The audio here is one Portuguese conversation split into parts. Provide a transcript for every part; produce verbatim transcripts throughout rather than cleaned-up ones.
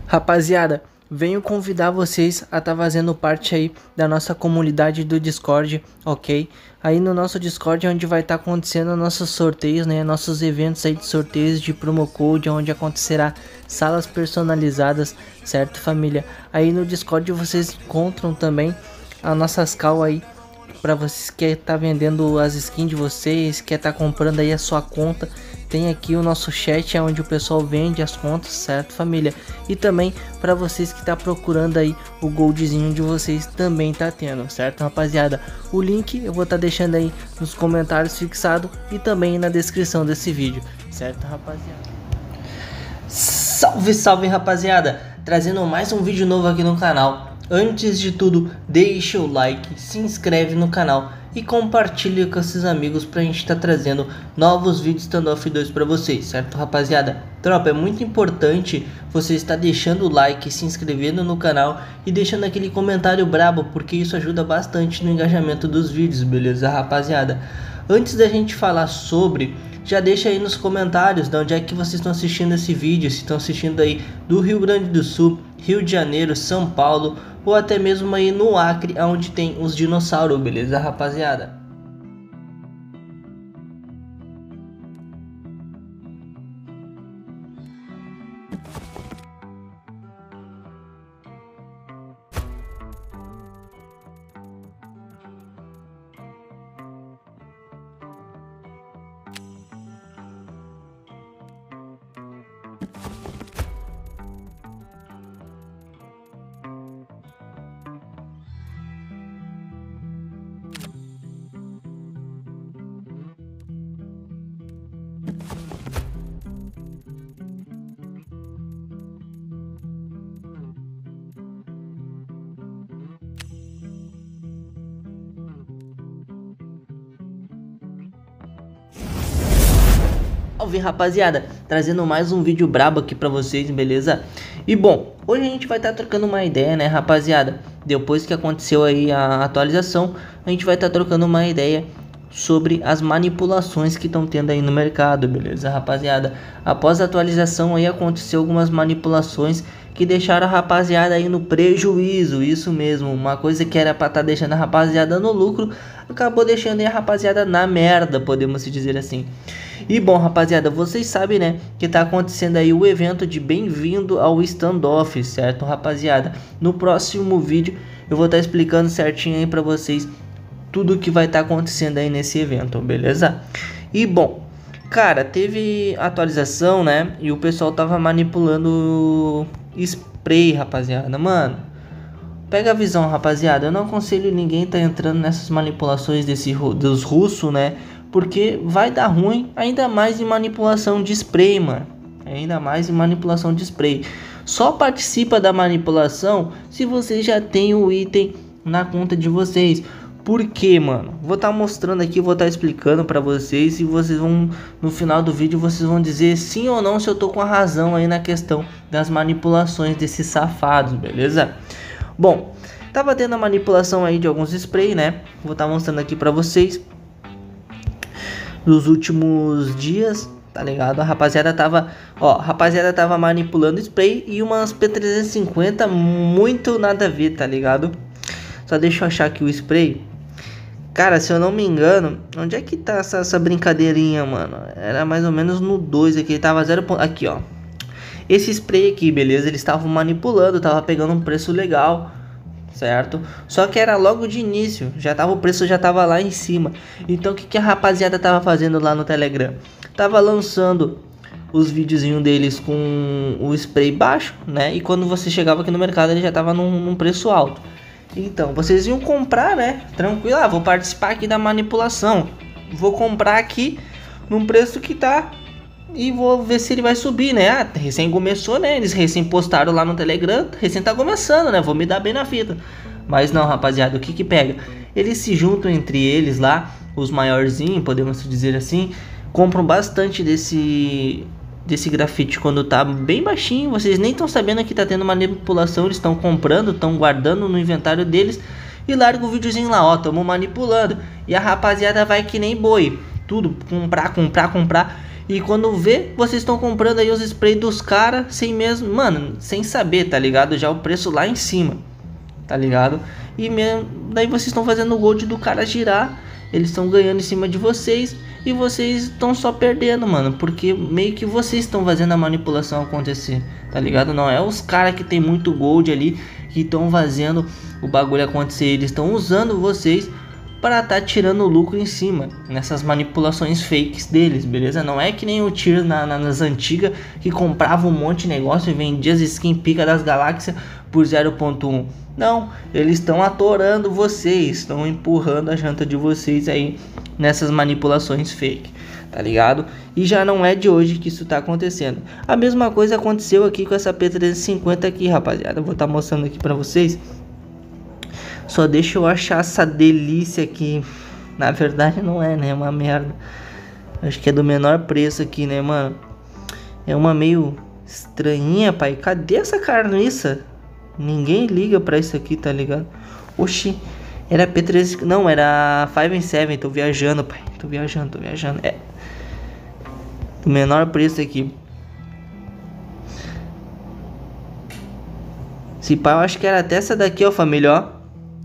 Rapaziada, venho convidar vocês a estar tá fazendo parte aí da nossa comunidade do Discord, ok? Aí no nosso Discord é onde vai estar tá acontecendo nossos sorteios, né? Nossos eventos aí de sorteios de promo code, onde acontecerá salas personalizadas, certo, família? Aí no Discord vocês encontram também as nossas cal aí, para vocês que tá vendendo as skins de vocês, quer tá comprando aí a sua conta. Tem aqui o nosso chat, é onde o pessoal vende as contas, certo, família? E também para vocês que tá procurando aí o goldzinho de vocês, também tá tendo, certo, rapaziada? O link eu vou estar tá deixando aí nos comentários fixado e também na descrição desse vídeo, certo, rapaziada? Salve, salve, rapaziada! Trazendo mais um vídeo novo aqui no canal. Antes de tudo, deixa o like, se inscreve no canal e compartilha com seus amigos pra gente estar tá trazendo novos vídeos Standoff dois pra vocês, certo, rapaziada? Tropa, é muito importante você estar deixando o like, se inscrevendo no canal e deixando aquele comentário brabo, porque isso ajuda bastante no engajamento dos vídeos, beleza, rapaziada? Antes da gente falar sobre, já deixa aí nos comentários de onde é que vocês estão assistindo esse vídeo, se estão assistindo aí do Rio Grande do Sul, Rio de Janeiro, São Paulo ou até mesmo aí no Acre, onde tem os dinossauros, beleza, rapaziada? Salve, rapaziada, trazendo mais um vídeo brabo aqui pra vocês, beleza? E bom, hoje a gente vai estar tá trocando uma ideia, né, rapaziada? Depois que aconteceu aí a atualização, a gente vai estar tá trocando uma ideia sobre as manipulações que estão tendo aí no mercado, beleza, rapaziada? Após a atualização aí aconteceu algumas manipulações que deixaram a rapaziada aí no prejuízo, isso mesmo, uma coisa que era pra estar tá deixando a rapaziada no lucro, acabou deixando aí a rapaziada na merda, podemos se dizer assim. E bom, rapaziada, vocês sabem, né, que tá acontecendo aí o evento de bem-vindo ao Standoff, certo, rapaziada? No próximo vídeo eu vou estar tá explicando certinho aí pra vocês tudo que vai estar tá acontecendo aí nesse evento, beleza? E bom, cara, teve atualização, né, e o pessoal tava manipulando spray, rapaziada, mano. Pega a visão, rapaziada, eu não aconselho ninguém tá entrando nessas manipulações desse, dos russos, né? Porque vai dar ruim, ainda mais em manipulação de spray, mano. Ainda mais em manipulação de spray. Só participa da manipulação se você já tem o item na conta de vocês. Por quê, mano? Vou estar tá mostrando aqui, vou estar tá explicando pra vocês. E vocês vão, no final do vídeo, vocês vão dizer sim ou não se eu tô com a razão aí na questão das manipulações desses safados, beleza? Bom, tava tendo a manipulação aí de alguns spray, né? Vou estar tá mostrando aqui pra vocês. Nos últimos dias, tá ligado? A rapaziada tava, ó, a rapaziada tava manipulando spray e umas P trezentos e cinquenta muito nada a ver, tá ligado? Só deixa eu achar aqui o spray. Cara, se eu não me engano, onde é que tá essa, essa brincadeirinha, mano? Era mais ou menos no dois aqui, tava zero. Aqui, ó. Esse spray aqui, beleza? Eles estavam manipulando, tava pegando um preço legal, certo? Só que era logo de início, já tava, o preço já tava lá em cima. Então o que, que a rapaziada tava fazendo lá no Telegram? Tava lançando os videozinhos deles com o spray baixo, né? E quando você chegava aqui no mercado ele já tava num, num preço alto. Então vocês iam comprar, né? Tranquilo, ah, vou participar aqui da manipulação. Vou comprar aqui num preço que tá e vou ver se ele vai subir, né? Ah, recém começou, né? Eles recém postaram lá no Telegram, recém tá começando, né? Vou me dar bem na fita. Mas não, rapaziada, o que que pega? Eles se juntam entre eles lá, os maiorzinhos, podemos dizer assim, compram bastante desse desse grafite quando tá bem baixinho. Vocês nem estão sabendo que tá tendo manipulação, eles estão comprando, estão guardando no inventário deles e larga o videozinho lá, ó, tamo manipulando. E a rapaziada vai que nem boi, tudo comprar, comprar, comprar. E quando vê, vocês estão comprando aí os spray dos caras sem mesmo, mano, sem saber, tá ligado? Já o preço lá em cima, tá ligado? E mesmo, daí vocês estão fazendo o gold do cara girar, eles estão ganhando em cima de vocês e vocês estão só perdendo, mano, porque meio que vocês estão fazendo a manipulação acontecer, tá ligado? Não é os caras que tem muito gold ali que estão fazendo o bagulho acontecer, eles estão usando vocês para tá tirando lucro em cima nessas manipulações fakes deles, beleza? Não é que nem o Tier na, na, nas antigas que comprava um monte de negócio e vendia as skin pica das galáxias por zero ponto um. Não, eles estão atorando vocês, estão empurrando a janta de vocês aí nessas manipulações fake, tá ligado? E já não é de hoje que isso tá acontecendo. A mesma coisa aconteceu aqui com essa P trezentos e cinquenta aqui, rapaziada. Eu vou estar tá mostrando aqui pra vocês. Só deixa eu achar essa delícia aqui. Na verdade não é, né? É uma merda. Acho que é do menor preço aqui, né, mano? É uma meio estranhinha, pai. Cadê essa carniça? Ninguém liga pra isso aqui, tá ligado? Oxi, era P trezentos... Não, era cinco and sete. Tô viajando, pai. Tô viajando, tô viajando. É do menor preço aqui. Se pá, eu acho que era até essa daqui, ó, família, ó.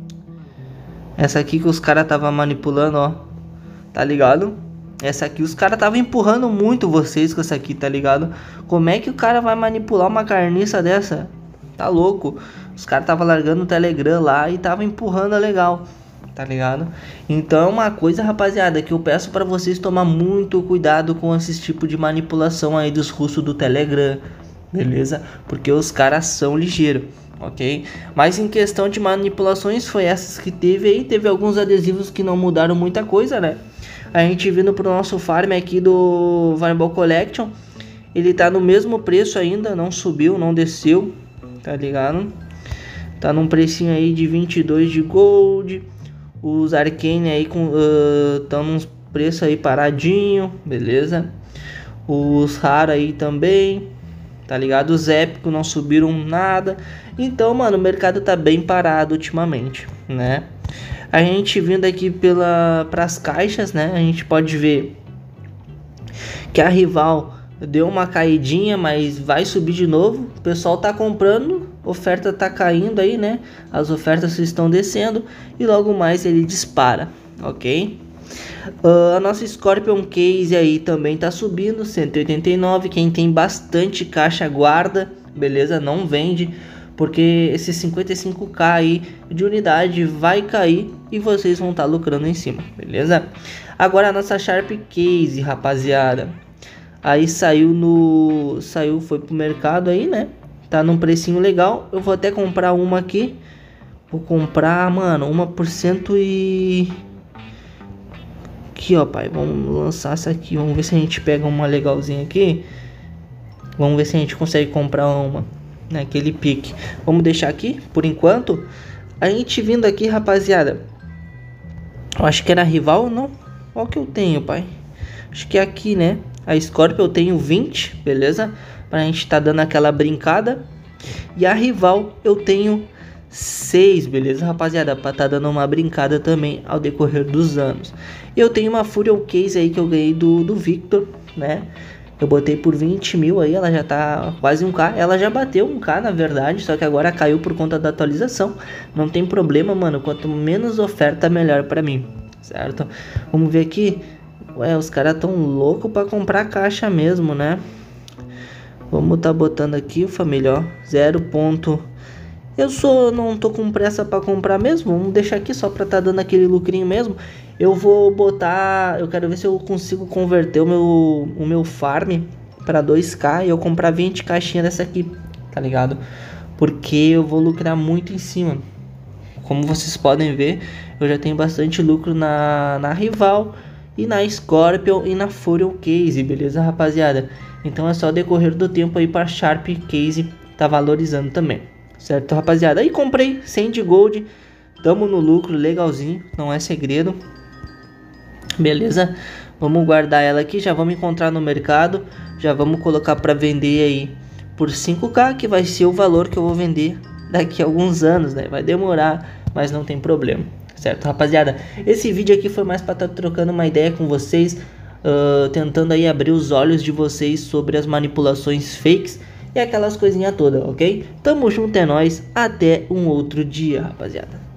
Essa aqui que os caras tava manipulando, ó. Tá ligado? Essa aqui os caras tava empurrando muito vocês com essa aqui, tá ligado? Como é que o cara vai manipular uma carniça dessa? Tá louco. Os caras tava largando o Telegram lá e tava empurrando legal, tá ligado? Então é uma coisa, rapaziada, que eu peço pra vocês tomar muito cuidado com esse tipo de manipulação aí dos russos do Telegram, beleza? Porque os caras são ligeiros. Ok, mas em questão de manipulações foi essas que teve aí. Teve alguns adesivos que não mudaram muita coisa, né? A gente vindo pro nosso farm aqui do Fireball Collection, ele tá no mesmo preço ainda, não subiu, não desceu, tá ligado? Tá num precinho aí de vinte e dois de gold. Os Arcane aí com estão uh, num preço aí paradinho, beleza? Os raros aí também, tá ligado? Os épicos não subiram nada. Então, mano, o mercado tá bem parado ultimamente, né? A gente vindo aqui pela pras caixas, né? A gente pode ver que a rival deu uma caidinha, mas vai subir de novo. O pessoal tá comprando, oferta tá caindo aí, né? As ofertas estão descendo e logo mais ele dispara, ok? Uh, a nossa Scorpion Case aí também tá subindo, cento e oitenta e nove. Quem tem bastante caixa guarda, beleza? Não vende, porque esse cinquenta e cinco K aí de unidade vai cair e vocês vão estar tá lucrando em cima, beleza? Agora a nossa Sharp Case, rapaziada, aí saiu no... saiu, foi pro mercado aí, né? Tá num precinho legal. Eu vou até comprar uma aqui. Vou comprar, mano, uma por cento e... Aqui, ó, pai, vamos lançar essa aqui. Vamos ver se a gente pega uma legalzinha aqui. Vamos ver se a gente consegue comprar uma naquele pique. Vamos deixar aqui, por enquanto. A gente vindo aqui, rapaziada, eu acho que era rival, não? Qual que eu tenho, pai? Acho que é aqui, né? A Scorpio eu tenho vinte, beleza? Pra gente tá dando aquela brincada. E a rival eu tenho seis, beleza, rapaziada? Pra tá dando uma brincada também ao decorrer dos anos. Eu tenho uma Furion Case aí que eu ganhei do, do Victor, né? Eu botei por vinte mil aí, ela já tá quase um K. Ela já bateu um K, na verdade, só que agora caiu por conta da atualização. Não tem problema, mano. Quanto menos oferta, melhor pra mim, certo? Vamos ver aqui. Ué, os caras tão loucos pra comprar caixa mesmo, né? Vamos tá botando aqui, família, ó. Zero ponto... Eu sou, não tô com pressa pra comprar mesmo. Vamos deixar aqui só pra tá dando aquele lucrinho mesmo. Eu vou botar... Eu quero ver se eu consigo converter o meu, o meu farm pra dois K e eu comprar vinte caixinhas dessa aqui, tá ligado? Porque eu vou lucrar muito em cima. Como vocês podem ver, eu já tenho bastante lucro na, na rival e na Scorpion e na Furion Case, beleza, rapaziada? Então é só decorrer do tempo aí pra Sharp Case tá valorizando também, certo, rapaziada? Aí comprei cem de gold, tamo no lucro, legalzinho, não é segredo, beleza? Vamos guardar ela aqui, já vamos encontrar no mercado, já vamos colocar para vender aí por cinco K, que vai ser o valor que eu vou vender daqui a alguns anos, né? Vai demorar, mas não tem problema, certo, rapaziada? Esse vídeo aqui foi mais para estar tá trocando uma ideia com vocês. uh, tentando aí abrir os olhos de vocês sobre as manipulações fakes e aquelas coisinhas todas, ok? Tamo junto, é nóis, até um outro dia, rapaziada.